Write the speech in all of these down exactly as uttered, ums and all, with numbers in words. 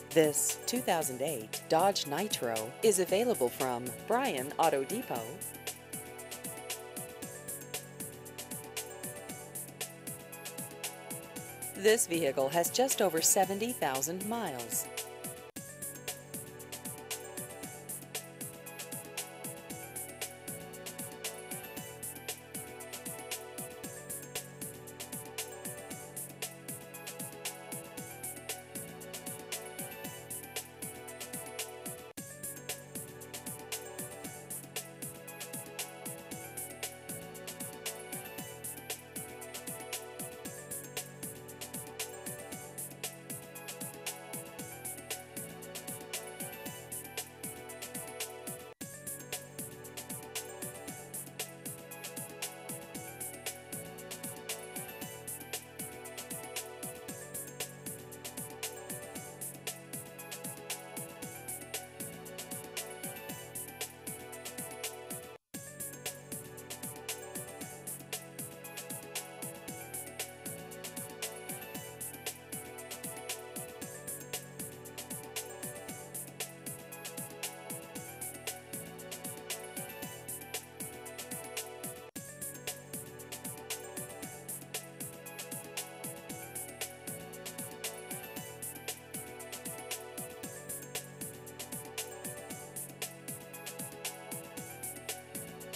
This two thousand eight Dodge Nitro is available from Bryan Auto Depot. This vehicle has just over seventy thousand miles.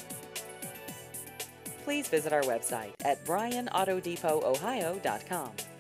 Please visit our website at bryan auto depot ohio dot com.